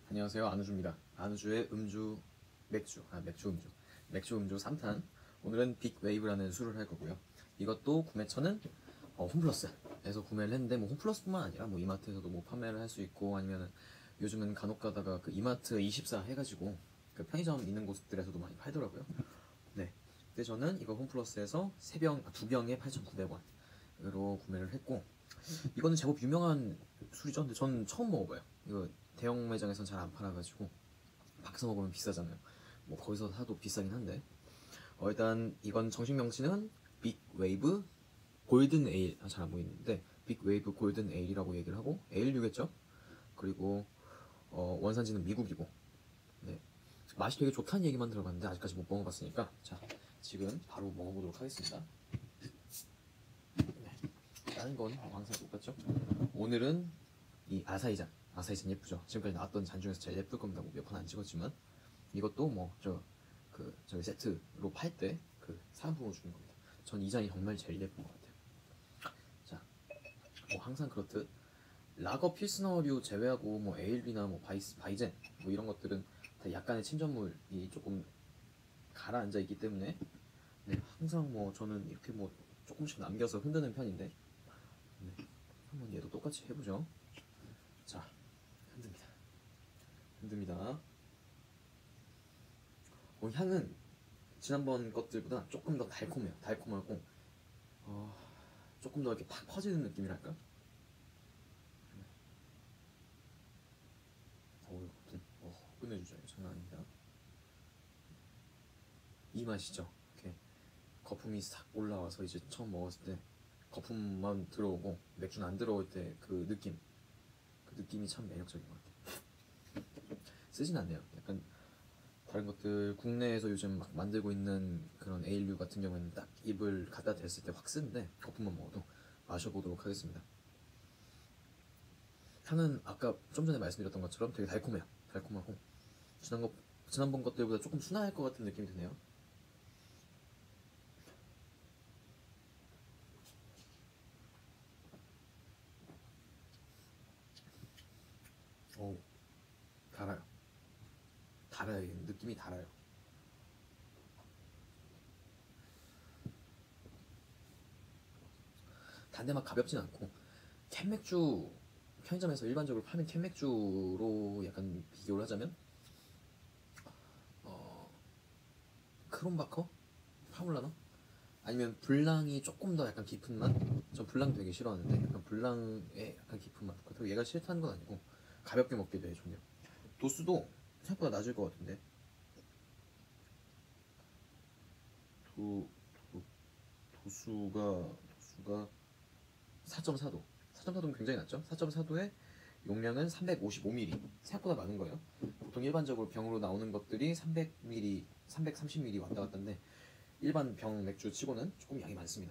안녕하세요, 안우주입니다. 안우주의 맥주 음주 3탄. 오늘은 빅웨이브라는 술을 할 거고요. 이것도 구매처는 홈플러스에서 구매를 했는데, 뭐 홈플러스뿐만 아니라 뭐 이마트에서도 뭐 판매를 할 수 있고, 아니면은 요즘은 간혹 가다가 그 이마트 24 해가지고 그 편의점 있는 곳들에서도 많이 팔더라고요. 네. 근데 저는 이거 홈플러스에서 2병에 8,900원으로 구매를 했고, 이거는 제법 유명한 술이죠. 근데 저는 처음 먹어봐요. 이거 대형 매장에선 잘 안 팔아가지고 밖에서 먹으면 비싸잖아요. 뭐 거기서 사도 비싸긴 한데, 일단 이건 정식 명칭은 빅웨이브 골든 에일, 잘 안 보이는데 빅웨이브 골든 에일이라고 얘기를 하고, 에일류겠죠. 그리고 원산지는 미국이고, 네. 맛이 되게 좋다는 얘기만 들어봤는데 아직까지 못 먹어봤으니까, 자, 지금 바로 먹어보도록 하겠습니다. 네. 다른 건 항상 똑같죠. 오늘은 이 아사히잔 예쁘죠. 지금까지 나왔던 잔 중에서 제일 예쁠 겁니다. 뭐 몇 번 안 찍었지만, 이것도 뭐 저희 세트로 팔 때 그 사은품으로 주는 겁니다. 전 이 잔이 정말 제일 예쁜 것 같아요. 자, 뭐 항상 그렇듯 라거 필스너류 제외하고 뭐 에일비나 뭐 바이젠 뭐 이런 것들은 다 약간의 침전물이 조금 가라앉아 있기 때문에, 네, 항상 뭐 저는 이렇게 뭐 조금씩 남겨서 흔드는 편인데, 네, 한번 얘도 똑같이 해보죠. 자, 흔듭니다. 향은 지난번 것들보다 조금 더 달콤해요. 달콤하고 조금 더 이렇게 팍 퍼지는 느낌이랄까? 끝내주죠. 장난 아닙니다. 이 맛이죠. 이렇게 거품이 싹 올라와서 이제 처음 먹었을 때 거품만 들어오고 맥주는 안 들어올 때 그 느낌이 참 매력적인 것 같아요. 쓰진 않네요. 약간 다른 것들 국내에서 요즘 막 만들고 있는 그런 에일류 같은 경우에는 딱 입을 갖다 댔을 때 확 쓰는데, 거품만 먹어도 마셔보도록 하겠습니다. 향은 아까 좀 전에 말씀드렸던 것처럼 되게 달콤해요. 달콤하고 지난번 것들보다 조금 순할 것 같은 느낌이 드네요. 오, 달아요. 느낌이 달아요. 단데 막 가볍진 않고, 캔맥주, 편의점에서 일반적으로 파는 캔맥주로 약간 비교를 하자면 크롬바커? 파울라나? 아니면 블랑이 조금 더 약간 깊은 맛? 전 블랑 되게 싫어하는데 약간 블랑의 약간 깊은 맛. 그렇다고 얘가 싫다는 건 아니고 가볍게 먹기도 해 좋네요. 도수도 생각보다 낮을 것 같은데, 도, 도, 도수가 4.4도. 4.4도면 굉장히 낮죠? 4.4도에 용량은 355ml. 생각보다 많은 거예요. 보통 일반적으로 병으로 나오는 것들이 300ml, 330ml 왔다 갔다인데, 일반 병 맥주 치고는 조금 양이 많습니다.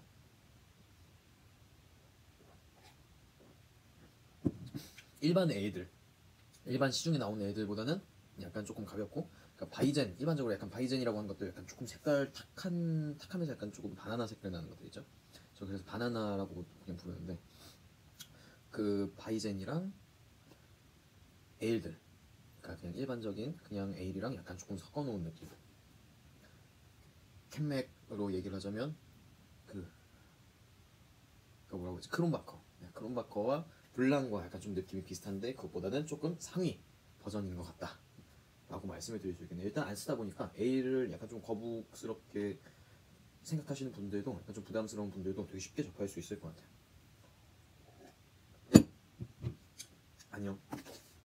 일반 시중에 나오는 애들보다는 약간 조금 가볍고, 그러니까 바이젠, 일반적으로 약간 바이젠이라고 하는 것도 약간 조금 색깔 탁하면서 약간 조금 바나나 색깔 나는 것들 있죠. 저 그래서 바나나라고 그냥 부르는데, 그 바이젠이랑 에일들, 그러니까 그냥 일반적인 그냥 에일이랑 약간 조금 섞어놓은 느낌. 캔맥으로 얘기를 하자면 그 뭐라고 하지? 크롬바커. 네, 크롬바커와 블랑과 약간 좀 느낌이 비슷한데 그것보다는 조금 상위 버전인 것 같다 라고 말씀을 드릴 수 있겠네요. 일단 안 쓰다 보니까 에일을 약간 좀 거북스럽게 생각하시는 분들도, 약간 좀 부담스러운 분들도 되게 쉽게 접할 수 있을 것 같아요. 안녕.